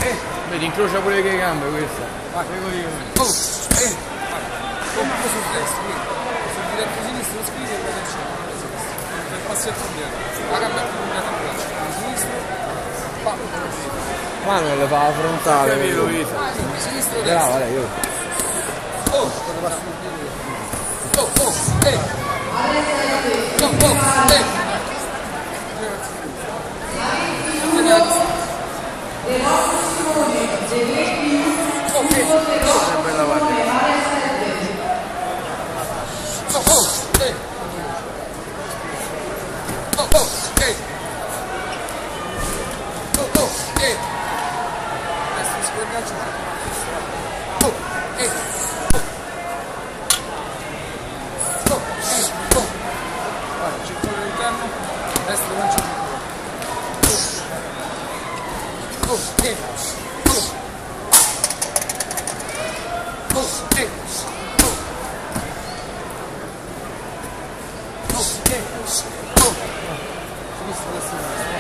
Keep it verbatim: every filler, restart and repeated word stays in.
eh. Vedi, incrocia pure le gambe questa. Vai, prego io. Oh, eh. Vai. Un po' sul destro, quindi. Sul diretto sinistro, lo scrivi e poi non c'è. Fai passi al indietro. La gamba è più lunga sempre. Il sinistro. Pa. Manuel fa la frontale. Capito, Vito. Sinistro, destra. Brava, lei, io. Oh, oh, oh, eh. Oh, oh, eh. Destra non c'è più. Oh, eh. Oh. Oh, eh. Oh. Oh, eh. Oh. Sinistra, destra.